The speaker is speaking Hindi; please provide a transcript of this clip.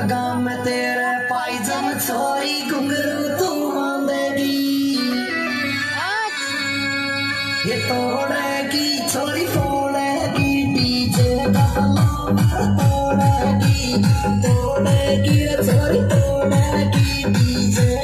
लगा मैं तेरे पायजम छोरी घुंघरू तू मांगेगी ये तोड़ेगी छोरी तोड़ेगी डीजे का तोड़ेगी तोड़ेगी छोरी तोड़ेगी डीजे